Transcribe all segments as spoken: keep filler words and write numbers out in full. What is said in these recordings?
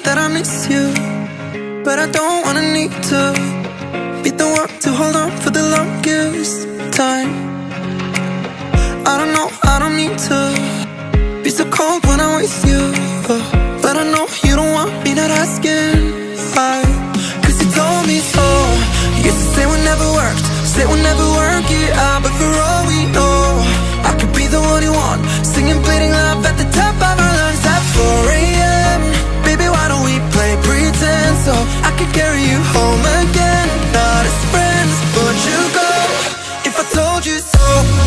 that I miss you, but I don't wanna need to be the one to hold on for the longest time. I don't know, I don't need to be so cold when I'm with you, uh, but I know you don't want me not asking why. Cause you told me so. You used to say we never worked, say we'll never work it out, but for all we know, I could be the one you want, singing bleeding love at the top of our lungs at four A M Baby, why don't we play pretend so I could carry you home again? Not as friends, but you go if I told you so.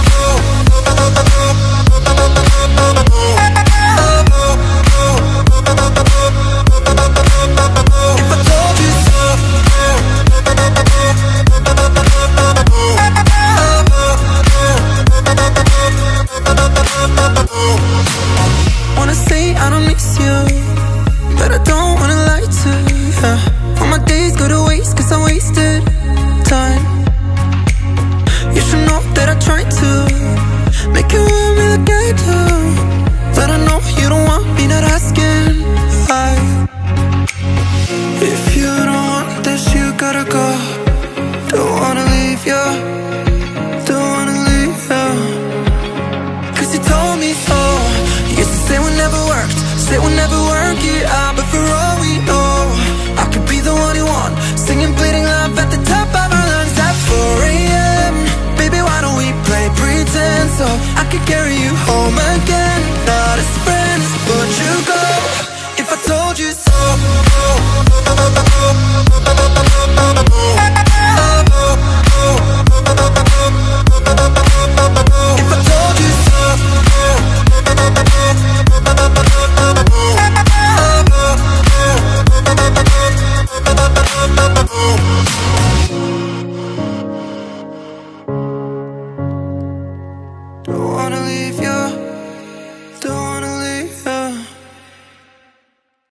If I told you so. Wanna say I don't miss you, but I don't wanna lie to you. All my days go to waste cause I wasted time. You should know that I try to make you want me like I do, but I know you don't want me not asking why. If you don't want this, you gotta go. Don't wanna leave you.